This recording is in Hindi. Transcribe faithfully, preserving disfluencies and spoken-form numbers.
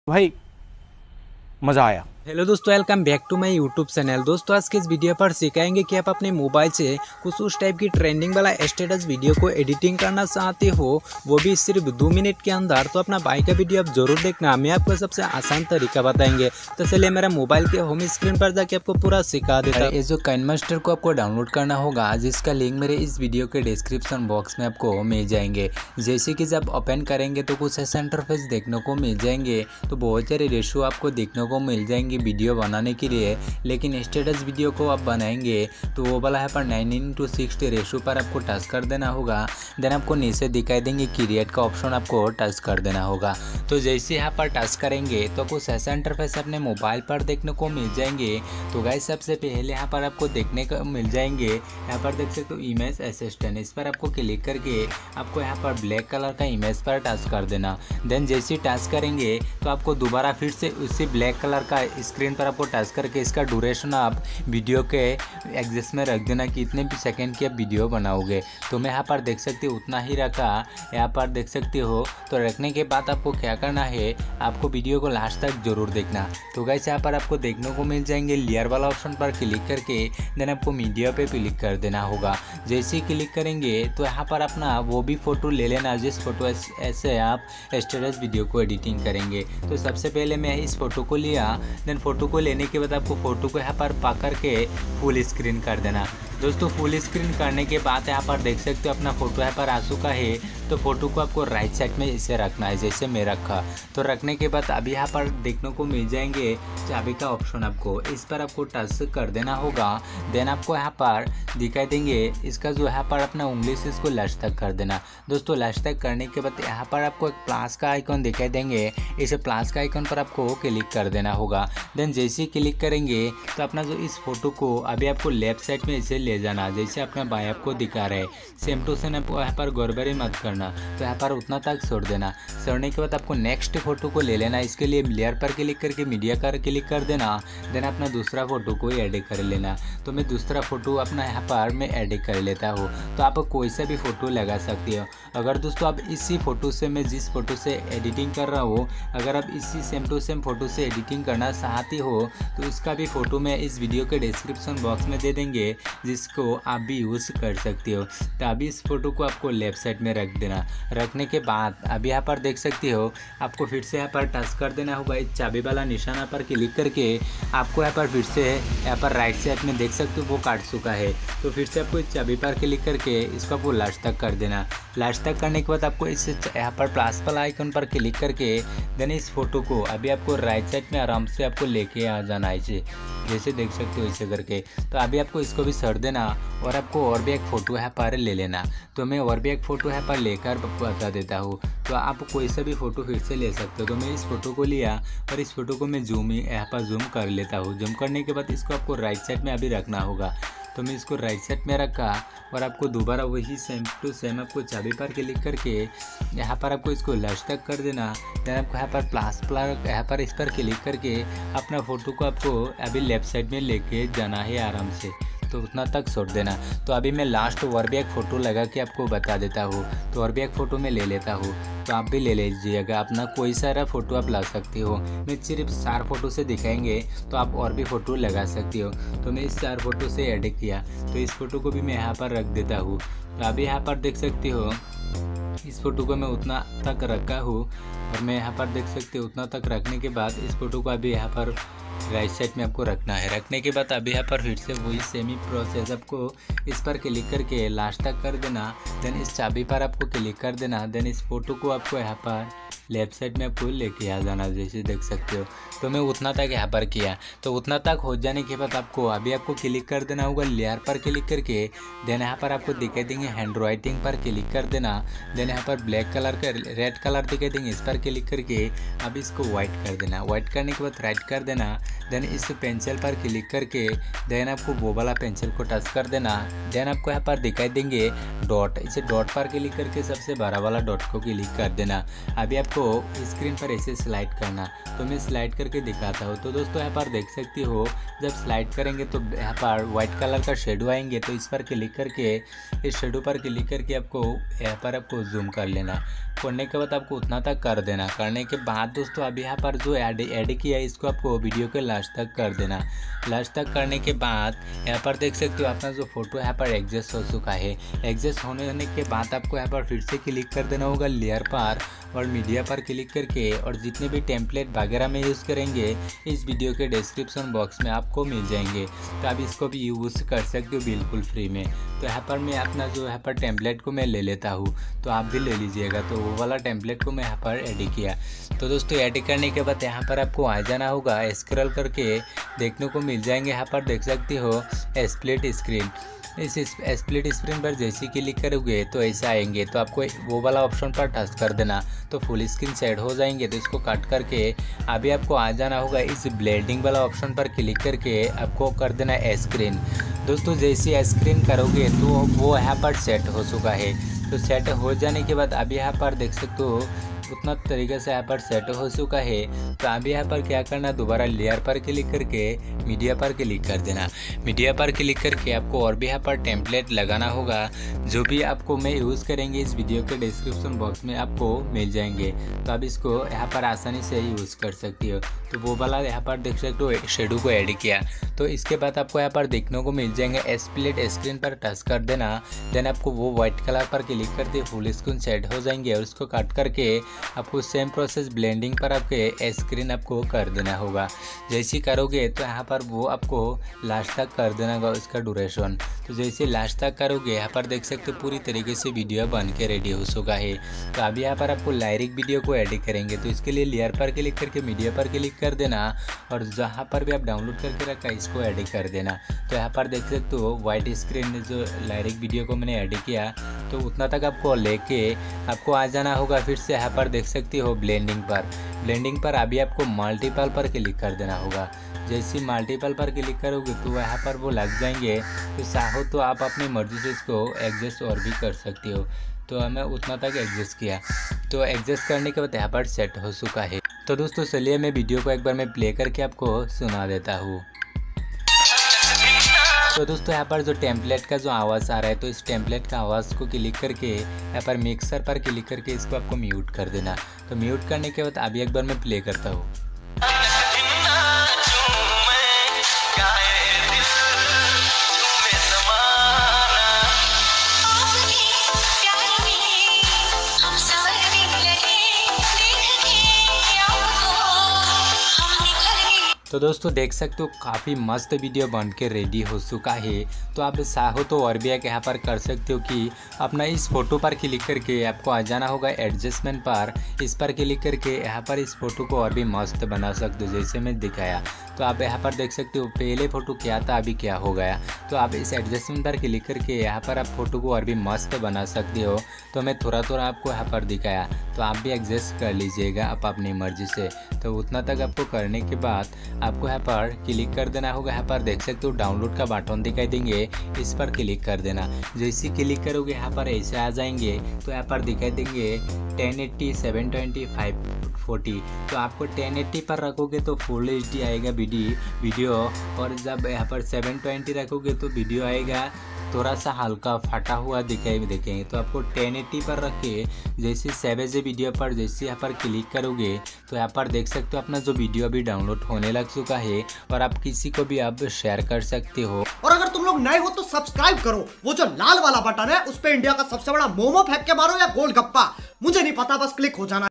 भाई मज़ा आया। हेलो दोस्तों, welcome back to my YouTube channel. दोस्तों आज के इस वीडियो पर सिखाएंगे कि आप अपने मोबाइल से कुछ उस टाइप की ट्रेंडिंग वाला स्टेटस वीडियो को एडिटिंग करना चाहते हो, वो भी सिर्फ दो मिनट के अंदर। तो अपना भाई का वीडियो आप जरूर देखना, मैं आपको सबसे आसान तरीका बताएंगे। तो चलिए मेरा मोबाइल के होम स्क्रीन पर जाके आपको पूरा सिखा देता है। ये जो काइनमास्टर को आपको डाउनलोड करना होगा, जिसका लिंक मेरे इस वीडियो के डिस्क्रिप्शन बॉक्स में आपको मिल जाएंगे। जैसे कि जब ओपन करेंगे तो कुछ ऐसा इंटरफेस देखने को मिल जाएंगे। तो बहुत सारे रेशो आपको देखने को मिल जाएंगे वीडियो बनाने के लिए, लेकिन स्टेटस वीडियो को आप बनाएंगे तो वो वाला है पर नाइनटीन टू सिक्सटी रेशो पर आपको टच कर देना होगा। देन आपको नीचे दिखाई देंगे क्रिएट का ऑप्शन, आपको टच कर देना होगा। तो जैसे यहाँ पर टच करेंगे तो कुछ ऐसा इंटरफेस अपने मोबाइल पर देखने को मिल जाएंगे। तो गाइस सबसे पहले यहाँ पर आपको देखने को मिल जाएंगे, यहाँ पर देख सकते हो इमेज असिस्टेंट, इस पर आपको क्लिक करके आपको यहाँ पर ब्लैक कलर का इमेज पर टच कर देना। देन जैसे टच करेंगे तो आपको दोबारा फिर से उसी ब्लैक कलर का स्क्रीन पर आपको टच करके इसका ड्यूरेशन आप वीडियो के एग्जिस्ट में रख देना कि इतने भी सेकंड की आप वीडियो बनाओगे। तो मैं यहाँ पर देख सकती हूँ उतना ही रखा, यहाँ पर देख सकते हो। तो रखने के बाद आपको क्या करना है, आपको वीडियो को लास्ट तक जरूर देखना। तो गाइस यहाँ पर आपको देखने को मिल जाएंगे लेयर वाला ऑप्शन पर क्लिक करके देन आपको मीडिया पे क्लिक कर देना होगा। जैसे ही क्लिक करेंगे तो यहाँ पर अपना वो भी फ़ोटो ले लेना जिस फोटो ऐसे आप स्टेटस वीडियो को एडिटिंग करेंगे। तो सबसे पहले मैं इस फोटो को लिया, देन फोटो को लेने के बाद आपको फ़ोटो को यहाँ पर पकड़ के फुल स्क्रीन कर देना। दोस्तों फुल स्क्रीन करने के बाद यहाँ पर देख सकते हो अपना फ़ोटो यहाँ पर आ चुका है। तो फ़ोटो को आपको राइट साइड में इसे रखना है जैसे मैं रखा। तो रखने के बाद अभी यहाँ पर देखने को मिल जाएंगे चाबी का ऑप्शन, आपको इस पर आपको टच कर देना होगा। देन आपको यहाँ पर दिखाई देंगे इसका जो यहाँ पर अपना उंगली से इसको लास्ट तक कर देना। दोस्तों लास्ट तक करने के बाद यहाँ पर आपको एक प्लस का आइकॉन दिखाई देंगे, इसे प्लस का आइकॉन पर आपको क्लिक कर देना होगा। देन जैसे ही क्लिक करेंगे तो अपना जो इस फोटो को अभी आपको लेफ्ट साइड में इसे ले जाना, जैसे अपना भाई आपको दिखा रहे सेम टू सेम। आपको यहाँ पर गड़बड़ी मत करना, तो यहाँ पर उतना तक छोड़ देना। छोड़ने के बाद आपको नेक्स्ट फोटो को ले लेना, इसके लिए लेयर पर क्लिक करके मीडिया पर क्लिक कर देना। देन अपना दूसरा फोटो को ऐड कर लेना। तो मैं दूसरा फोटो अपना यहाँ पर मैं ऐड कर लेता हूँ। तो आप कोई सा भी फोटो लगा सकती हो। अगर दोस्तों आप इसी फोटो से, मैं जिस फोटो से एडिटिंग कर रहा हूँ, अगर आप इसी सेम टू सेम फोटो से एडिटिंग करना चाहती हो तो उसका भी फोटो मैं इस वीडियो के डिस्क्रिप्शन बॉक्स में दे देंगे, जिसको आप भी यूज़ कर सकती हो। तो अभी इस फोटो को आपको लेफ्ट साइड में रख देना। रखने के बाद अभी यहाँ पर देख सकती हो आपको फिर से यहाँ पर टच कर देना होगा, इस चाबी वाला निशाना पर क्लिक करके आपको यहाँ पर फिर से यहाँ पर राइट साइड में देख सकते हो वो काट चुका है। तो फिर से आपको इस चाबी पर क्लिक करके इसको आपको लास्ट तक कर देना। लास्ट तक करने के बाद आपको इस यहाँ पर प्लस वाला आइकन पर क्लिक करके देन इस फोटो को अभी आपको राइट साइड में आराम से आपको लेके आ जाना है, इसे जैसे देख सकते हो इसे करके। तो अभी आपको इसको भी सर देना और आपको और भी एक फ़ोटो यहाँ पर ले लेना। तो मैं और भी एक फ़ोटो यहाँ पर लेकर बता देता हूँ। तो आप कोई सा भी फ़ोटो फिर से ले सकते हो। तो मैं इस फोटो को लिया और इस फोटो को मैं जूम यहाँ पर जूम कर लेता हूँ। जूम करने के बाद इसको आपको राइट साइड में अभी रखना होगा। तो मैं इसको राइट साइड में रखा और आपको दोबारा वही सेम टू सेम आपको चाबी पर क्लिक करके यहाँ पर आपको इसको लास्ट तक कर देना। देन आपको यहाँ पर प्लस प्लस यहाँ पर इस पर क्लिक करके अपना फ़ोटो को आपको अभी लेफ्ट साइड में लेके जाना है आराम से। तो उतना तक छोड़ देना। तो अभी मैं लास्ट और भी एक फ़ोटो लगा के आपको बता देता हूँ। तो और भी एक फ़ोटो मैं ले लेता हूँ, तो आप भी ले लीजिएगा। अपना कोई सारा फ़ोटो आप ला सकती हो। मैं सिर्फ चार फोटो से दिखाएंगे तो आप और भी फ़ोटो लगा सकती हो। तो मैं इस चार फोटो से ऐड किया, तो इस फोटो को भी मैं यहाँ पर रख देता हूँ। तो अभी यहाँ पर देख सकती हो इस फोटो को मैं उतना तक रखा हूँ और मैं यहाँ पर देख सकती हूँ उतना तक रखने के बाद इस फोटो को अभी यहाँ पर राइट साइड में आपको रखना है। रखने के बाद अभी यहाँ पर फिर से वही सेमी प्रोसेस, आपको इस पर क्लिक करके लास्ट तक कर देना। देन इस चाबी पर आपको क्लिक कर देना। देन इस फोटो को आपको यहाँ पर लेफ्ट साइड में आपको लेके आ जाना, जैसे देख सकते हो। तो मैं उतना तक यहाँ पर किया। तो उतना तक हो जाने के बाद आपको अभी आपको क्लिक कर देना होगा लेयर पर क्लिक करके। देन यहाँ पर आपको दिखाई देंगे हैंड राइटिंग पर क्लिक कर देना। देन यहाँ पर ब्लैक कलर का रेड कलर दिखाई देंगे, इस पर क्लिक करके अब इसको वाइट कर देना। वाइट करने के बाद राइट कर देना। देन इस पेंसिल पर क्लिक करके देन आपको वो वाला पेंसिल को टच कर देना। देन आपको यहाँ पर दिखाई देंगे डॉट, इसे डॉट पर क्लिक करके सबसे बड़ा वाला डॉट को क्लिक कर देना। अभी आपको स्क्रीन पर ऐसे स्लाइड करना, तो मैं स्लाइड करके दिखाता हूँ। तो दोस्तों यहाँ पर देख सकती हो जब स्लाइड करेंगे तो यहाँ पर व्हाइट कलर का शेडो आएंगे, तो इस पर क्लिक करके इस शेडो पर क्लिक करके आपको यहाँ पर आपको जूम कर लेना। करने के बाद आपको उतना तक कर देना। करने के बाद दोस्तों अभी यहाँ पर जो ऐड ऐड किया है इसको आपको वीडियो के लास्ट तक कर देना। लास्ट तक करने के बाद यहाँ पर देख सकते हो अपना जो फोटो यहाँ पर एडजस्ट हो चुका है। एडजस्ट होने होने के बाद आपको यहाँ पर फिर से क्लिक कर देना होगा लेयर पर और मीडिया पर क्लिक करके, और जितने भी टेम्पलेट वगैरह में यूज़ करेंगे इस वीडियो के डिस्क्रिप्शन बॉक्स में आपको मिल जाएंगे, तो आप इसको भी यूज़ कर सकते हो बिल्कुल फ्री में। तो यहाँ पर मैं अपना जो यहाँ पर टेम्पलेट को मैं ले लेता हूँ, तो आप भी ले लीजिएगा। तो वो वाला टेम्पलेट को मैं यहाँ पर एडिट किया। तो दोस्तों एडिट करने के बाद यहाँ पर आपको आ जाना होगा, स्क्रॉल करके देखने को मिल जाएंगे। यहाँ पर देख सकते हो स्प्लिट स्क्रीन, इस स्प्लिट स्क्रीन पर जैसे क्लिक करोगे तो ऐसा आएंगे, तो आपको वो वाला ऑप्शन पर टच कर देना, तो फुल स्क्रीन सेट हो जाएंगे। तो इसको कट करके अभी आपको आ जाना होगा, इस ब्लेंडिंग वाला ऑप्शन पर क्लिक करके आपको कर देना स्क्रीन। दोस्तों जैसे स्क्रीन करोगे तो वो यहाँ पर सेट हो चुका है। तो सेट हो जाने के बाद अभी यहाँ पर देख सकते हो उतना तरीके से यहाँ पर सेट हो चुका है। तो अभी यहाँ पर क्या करना, दोबारा लेयर पर क्लिक करके मीडिया पर क्लिक कर देना। मीडिया पर क्लिक करके आपको और भी यहाँ पर टेम्पलेट लगाना होगा, जो भी आपको मैं यूज़ करेंगे इस वीडियो के डिस्क्रिप्शन बॉक्स में आपको मिल जाएंगे। तो आप इसको यहाँ पर आसानी से यूज़ कर सकती हो। तो वो वाला यहाँ पर देख सकते हो शेडो को ऐड किया। तो इसके बाद आपको यहाँ पर देखने को मिल जाएंगे स्प्लिट स्क्रीन पर टच कर देना। देन आपको वो व्हाइट कलर पर क्लिक करते फुल स्क्रीन सेट हो जाएंगे, और उसको कट करके आपको सेम प्रोसेस ब्लेंडिंग पर आपके स्क्रीन आपको कर देना होगा। जैसे ही करोगे तो यहाँ पर वो आपको लास्ट तक कर देना होगा उसका ड्यूरेशन। तो जैसे लास्ट तक करोगे यहाँ पर देख सकते हो पूरी तरीके से वीडियो बन के रेडी हो चुका है। तो अभी यहाँ पर आपको लाइरिक वीडियो को एडिट करेंगे, तो इसके लिए लेयर पर क्लिक करके मीडिया पर क्लिक कर देना, और जहाँ पर भी आप डाउनलोड करके रखा है इसको एडिट कर देना। तो यहाँ पर देख सकते हो व्हाइट स्क्रीन जो लाइरिक वीडियो को मैंने एडिट किया, तो उतना तक आपको लेके आपको आ जाना होगा। फिर से यहाँ पर देख सकते हो ब्लेंडिंग पर ब्लेंडिंग पर अभी आपको मल्टीपल पर क्लिक कर देना होगा। जैसे मल्टीपल पर क्लिक करोगे तो यहाँ पर वो लग जाएंगे। तो चाहो तो आप अपनी मर्जी से इसको एडजस्ट और भी कर सकते हो। तो हमें उतना तक एडजस्ट किया, तो एडजस्ट करने के बाद यहाँ पर सेट हो चुका है। तो दोस्तों चलिए मैं वीडियो को एक बार मैं प्ले करके आपको सुना देता हूँ। तो दोस्तों यहाँ पर जो टेम्पलेट का जो आवाज़ आ रहा है, तो इस टेम्पलेट का आवाज़ को क्लिक करके यहाँ पर मिक्सर पर क्लिक करके इसको आपको म्यूट कर देना। तो म्यूट करने के बाद अभी एक बार मैं प्ले करता हूँ। तो दोस्तों देख सकते हो काफ़ी मस्त वीडियो बन के रेडी हो चुका है। तो आप चाहो तो और भी यहाँ पर कर सकते हो कि अपना इस फोटो पर क्लिक करके आपको आ जाना होगा एडजस्टमेंट पर, इस पर क्लिक करके यहाँ पर इस फोटो को और भी मस्त बना सकते हो जैसे मैं दिखाया। तो आप यहाँ पर देख सकते हो पहले फ़ोटो क्या था अभी क्या हो गया। तो आप इस एडजस्टमेंट पर क्लिक करके यहाँ पर आप फोटो को और भी मस्त बना सकते हो। तो मैं थोड़ा थोड़ा आपको यहाँ पर दिखाया, तो आप भी एडजस्ट कर लीजिएगा आप अपनी मर्जी से। तो उतना तक आपको करने के बाद आपको यहाँ पर क्लिक कर देना होगा। यहाँ पर देख सकते हो डाउनलोड का बटन दिखाई देंगे, इस पर क्लिक कर देना। जैसे क्लिक करोगे यहाँ पर ऐसे आ जाएंगे। तो यहाँ पर दिखाई देंगे ten eighty, seven twenty, five forty. तो आपको टेन एट्टी पर रखोगे तो फुल एच डी आएगा वीडियो, और जब यहाँ पर सेवन ट्वेंटी रखोगे तो वीडियो आएगा थोड़ा सा हल्का फटा हुआ दिखाई देखेंगे। तो आपको टेन एट्टी पर रख के जैसे सेवेज वीडियो पर जैसे यहाँ पर क्लिक करोगे तो यहाँ पर देख सकते हो अपना जो वीडियो अभी डाउनलोड होने लग चुका है, और आप किसी को भी आप शेयर कर सकते हो। और अगर तुम लोग नए हो तो सब्सक्राइब करो, वो जो लाल वाला बटन है उस पे इंडिया का सबसे बड़ा मोमो फेंक के मारो या गोलगप्पा, मुझे नहीं पता, बस क्लिक हो जाना।